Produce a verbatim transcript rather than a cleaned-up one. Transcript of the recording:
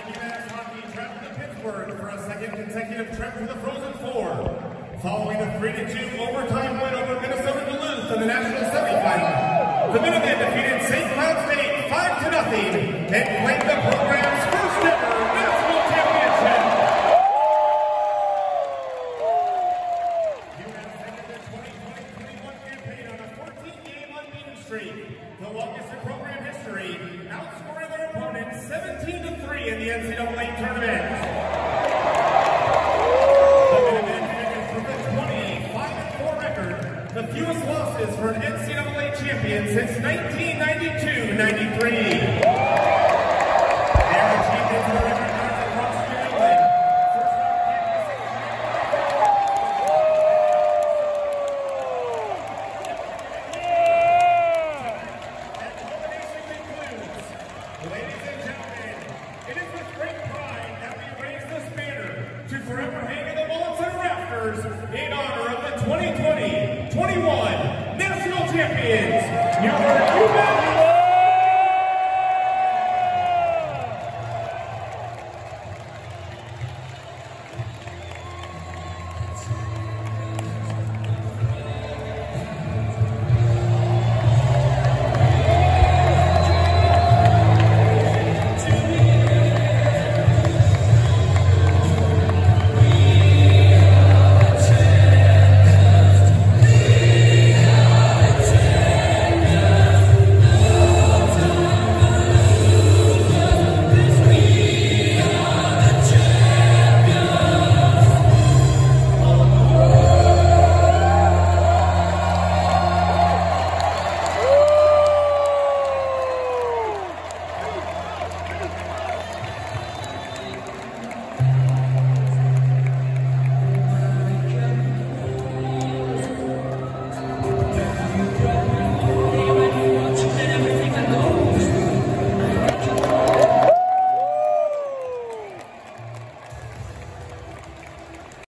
UMASS hockey traveled to Pittsburgh for a second consecutive trip to the Frozen Four, following a three to two overtime win over Minnesota-Deluth in the national semifinal. The Minutemen defeated Saint Cloud State five to nothing and claimed the program's first ever national championship. UMass ended their twenty twenty twenty-one campaign on a fourteen game unbeaten streak, the longest in program history, outscoring their opponent seventeen to three in the N C double A tournament. The Minutemen finished with a twenty-five and four record, the fewest losses for an N C double A champion since nineteen ninety-two ninety-three. They are achieving the record marks across New England. First round and culmination concludes. Ladies and gentlemen, it is with great pride that we raise this banner to forever hang in the vaults and rafters in honor